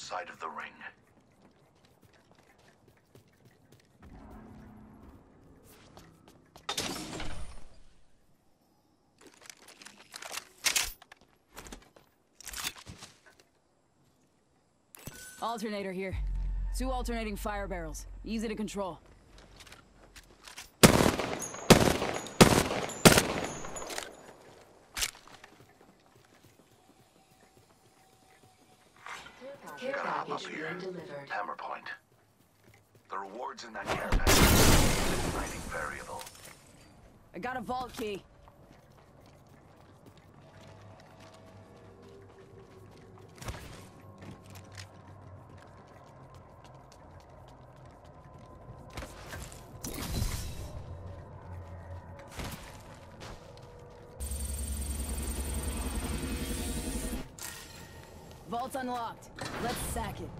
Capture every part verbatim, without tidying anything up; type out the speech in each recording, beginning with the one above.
outside of the ring. Alternator here. Two alternating fire barrels. Easy to control. Care package being delivered. Hammer point. The rewards in that care package are mining variable. I got a vault key. Vault's unlocked. Let's sack it.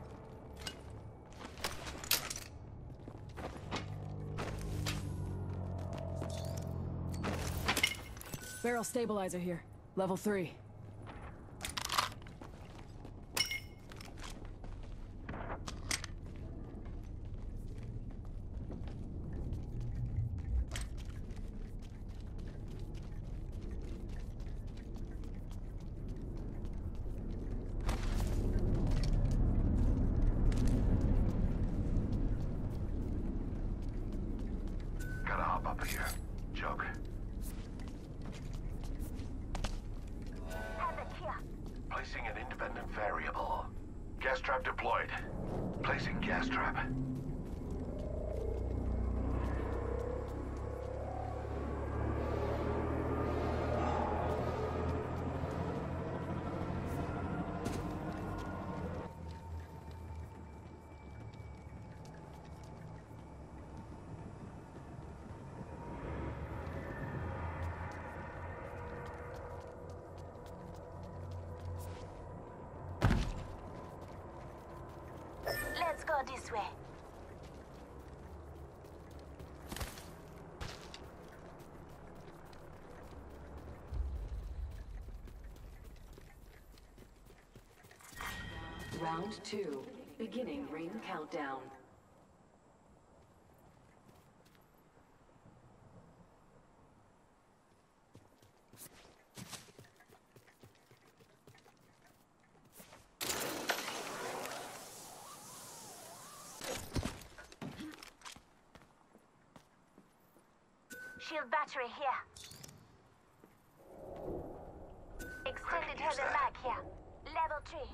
Barrel stabilizer here. Level three. Gotta hop up here. Jug. Placing an independent variable. Gas trap deployed. Placing gas trap. Let's go this way. Round two. Beginning ring countdown. Shield battery here. Extended heavy mag here. Level three.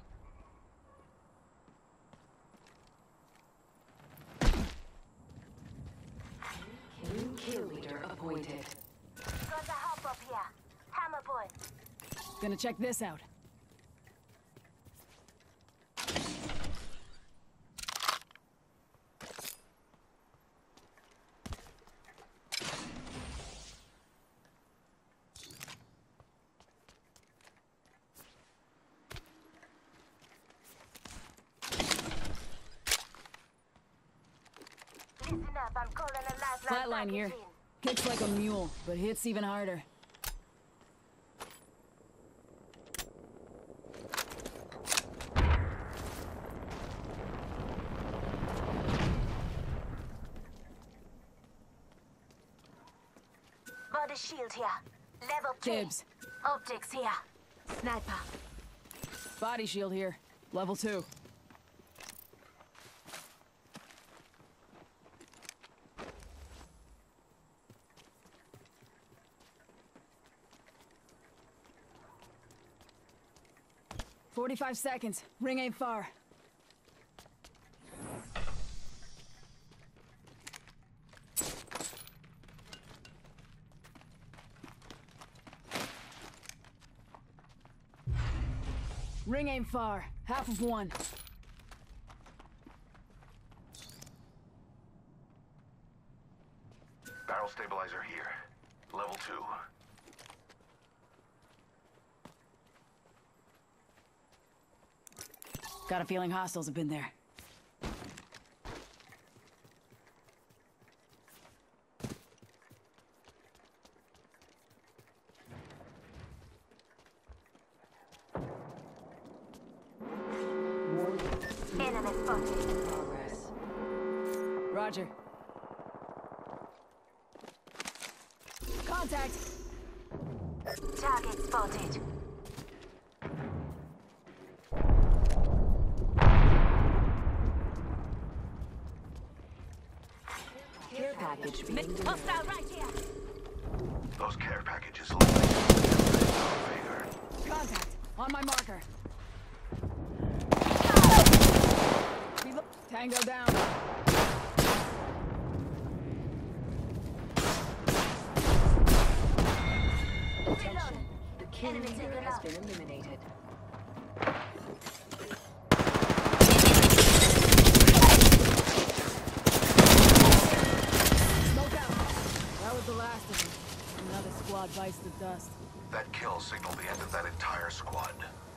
New kill leader appointed. Got a hop up here. Hammer point. Gonna check this out. Listen up, I'm calling a lifeline. Flatline here. Kicks like a mule, but hits even harder. Body shield here. Level three. Dibs. Optics here. Sniper. Body shield here. Level two. Forty-five seconds. Ring ain't far. Ring ain't far. Half of one. Barrel stabilizer here. Level two. Got a feeling hostiles have been there. Warning. Enemy spotted. Progress. Roger. Contact! Target spotted. Care package being delivered. Hostile right here. Those care packages look like favor. Contact! On my marker. Relo- Tango down. Attention. The kill Enemy leader taken has out. been eliminated. Smoke out. That was the last of them. Another squad bites the dust. That kill signaled the end of that entire squad.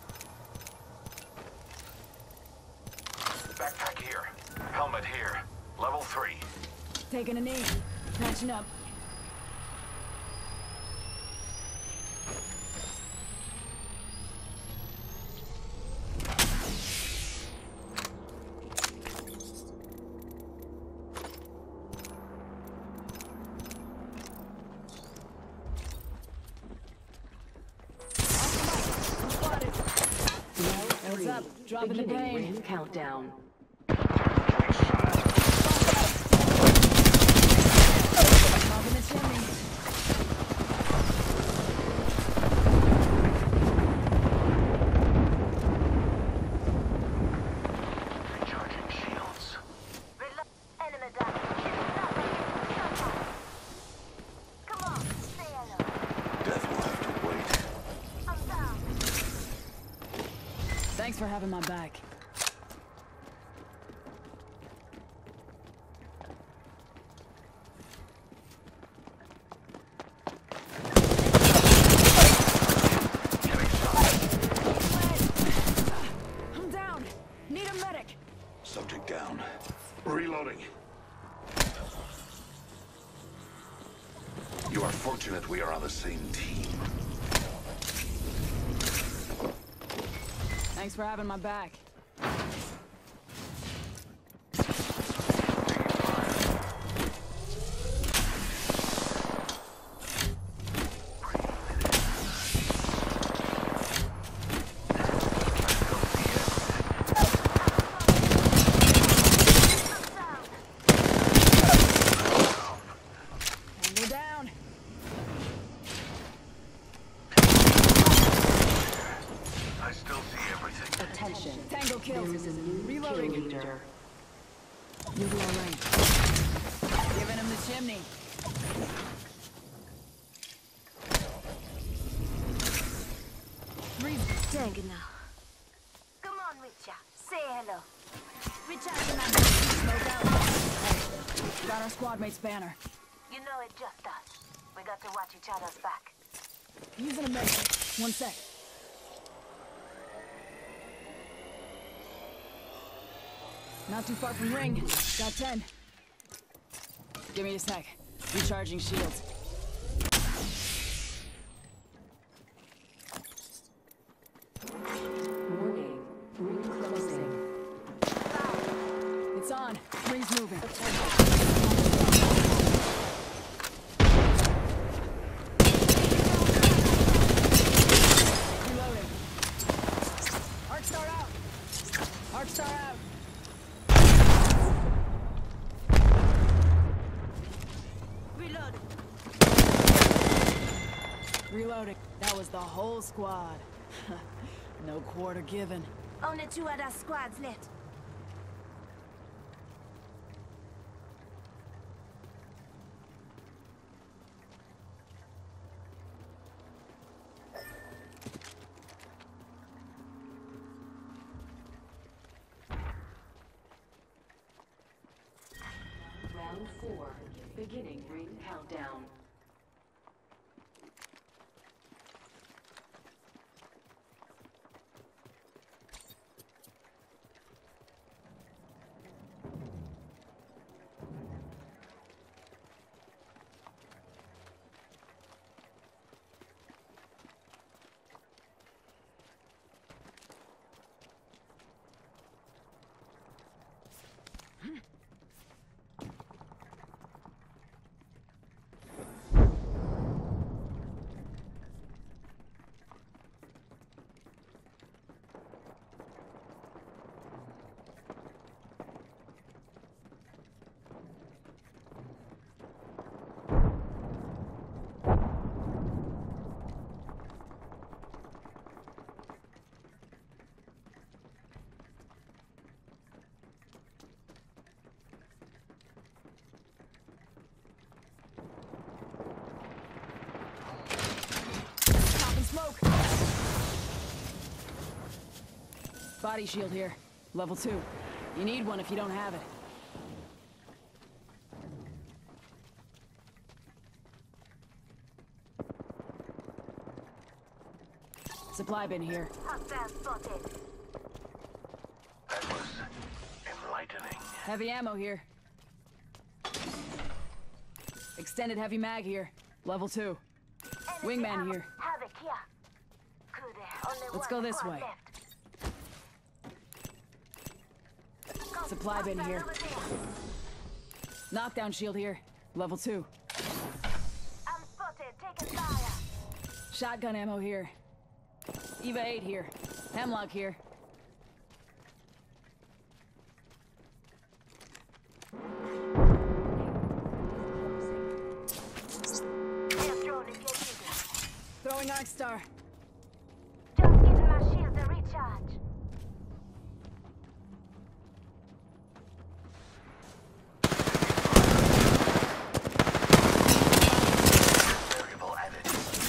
Backpack here. Helmet here. Level three. Taking a knee. Patching up. Spotted. What's up? Dropping the Beginning pain. ring countdown. Dropping the chimney. Recharging shields. Reload. Enemy down. Come on, say hello. Death will have to wait. I'm down. Thanks for having my back. Getting shot. I'm down. Need a medic. Subject down. Reloading. You are fortunate we are on the same team. Thanks for having my back. Tango down. I still see everything. Attention. Tango kills. There is a new Reloading. kill leader. You'll be alright. Giving him the chimney. Three. Dang it now. Come on, Richa. Say hello. Recharging my Smoke out. Hey, got our squad mate's banner. You know it just us. We got to watch each other's back. Using a medic. One sec. Not too far from ring. Got ten. Give me a sec. Recharging shields. Warning. Ring closing. It's on. Ring's moving. Reloading. Arc star out. Arc star out. Reloading. Reloading. That was the whole squad. No quarter given. Only two other squads left. Round four. Beginning ring countdown. Body shield here. Level two. You need one if you don't have it. Supply bin here. Hostile spotted. That was enlightening. Heavy ammo here. Extended heavy mag here. Level two. Enemy Wingman ammo. here. Havoc here. Good. Only Let's one go this squad way. left. Supply bin Hostile here. over there. Knockdown shield here. Level two. I'm spotted. Taking fire. Shotgun ammo here. Eva eight here. Hemlock here. Air drone is getting there. Throwing Arc Star. Just giving my shield a recharge. Variable added.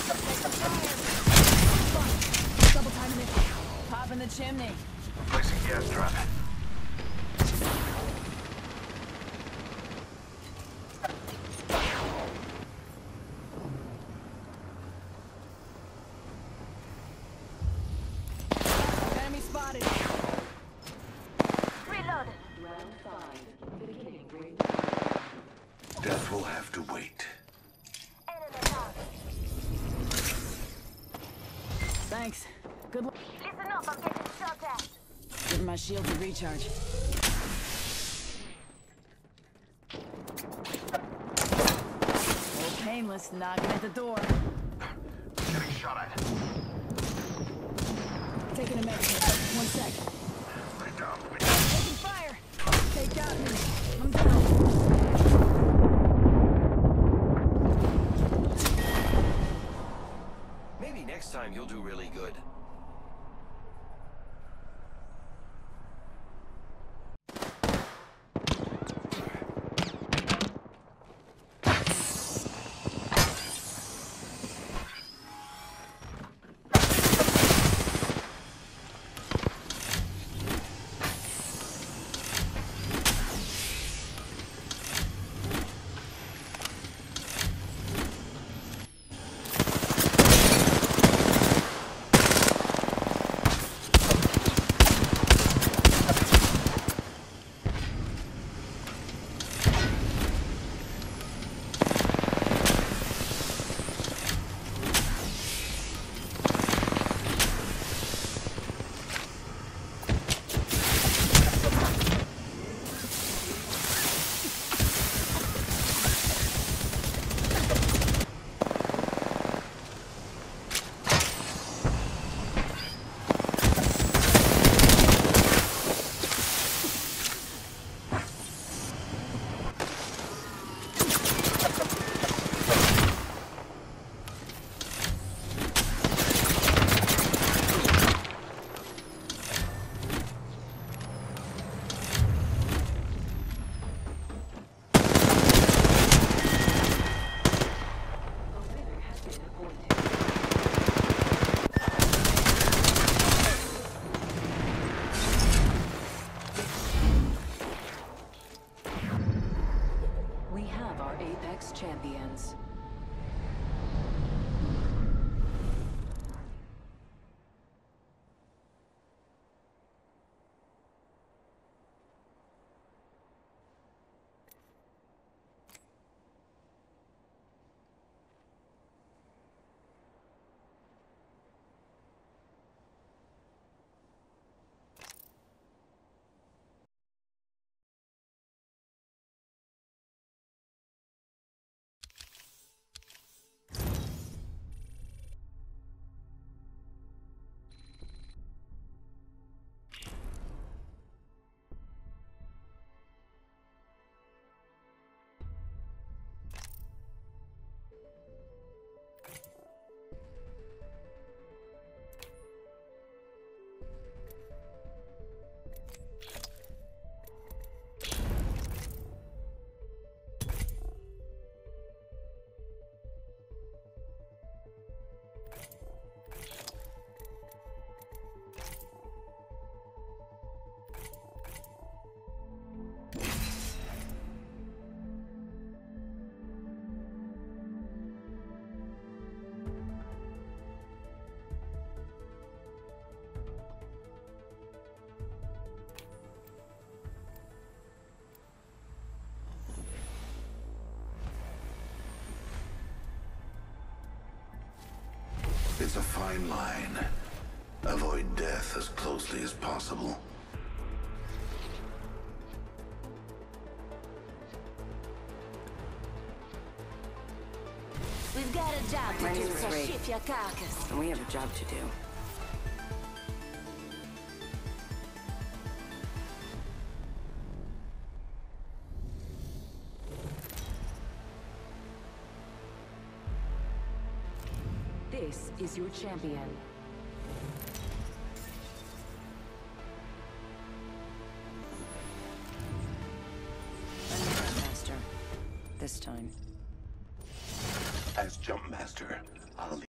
Double timing it. Pop in the chimney. Placing gas trap. Enemy spotted. Reloaded. Round five. Beginning ring. Death will have to wait. Enemy down. Thanks. Good luck. Listen up. I'm getting shot at. Giving my shield a recharge. Old painless knocking at the door. Getting shot at. Taking a med kit. One sec. Lay down. Taking fire. They got me. I'm down. Maybe next time you'll do really good. Champions. It's a fine line. Avoid death as closely as possible. We've got a job to My do, name is so Ray. shift your carcass. And we have a job to do. This is your champion. I'm the Jump Master. This time. As Jump Master, I'll